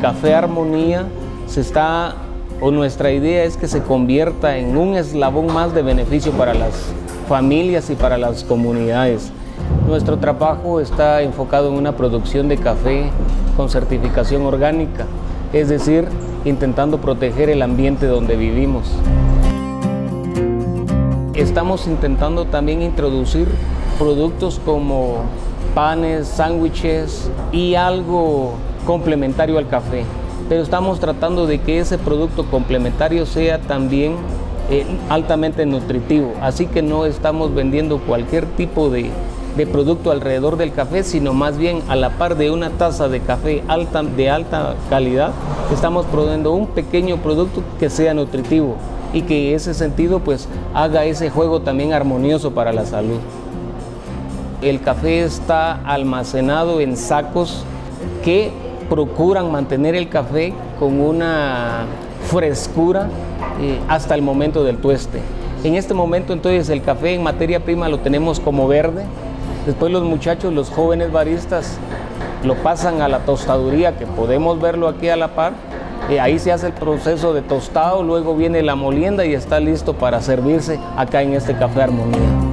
Café Armonía nuestra idea es que se convierta en un eslabón más de beneficio para las familias y para las comunidades. Nuestro trabajo está enfocado en una producción de café con certificación orgánica, es decir, intentando proteger el ambiente donde vivimos. Estamos intentando también introducir productos como panes, sándwiches y algo complementario al café. Pero estamos tratando de que ese producto complementario sea también altamente nutritivo. Así que no estamos vendiendo cualquier tipo de producto alrededor del café, sino más bien a la par de una taza de café de alta calidad, estamos produciendo un pequeño producto que sea nutritivo y que en ese sentido pues haga ese juego también armonioso para la salud. El café está almacenado en sacos que procuran mantener el café con una frescura hasta el momento del tueste. En este momento entonces el café en materia prima lo tenemos como verde. Después los muchachos, los jóvenes baristas, lo pasan a la tostaduría, que podemos verlo aquí a la par. Ahí se hace el proceso de tostado, luego viene la molienda y está listo para servirse acá en este Café Armonía.